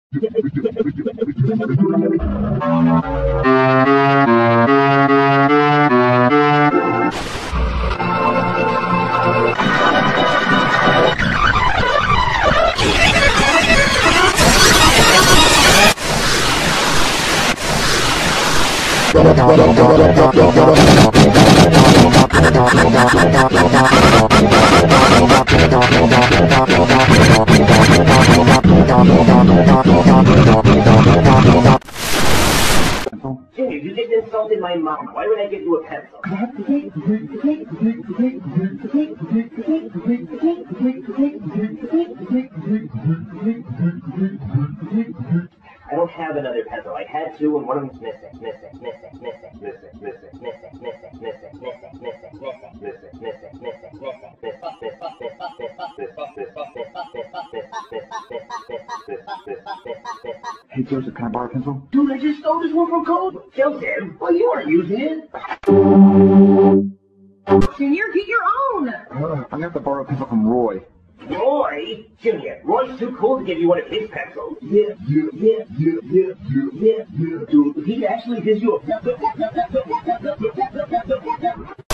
Junior, you just insulted my mom. Why would I give you a pencil? I don't have another pencil. I had two and one of them's missing. Hey Joseph, can I borrow a pencil? Dude, I just stole this one from Cole. Joseph, well, you aren't using it. Junior, get your own! I'm gonna have to borrow a pencil from Roy. Roy? Junior, Roy's too cool to give you one of his pencils. Yeah. Dude, he actually gives you a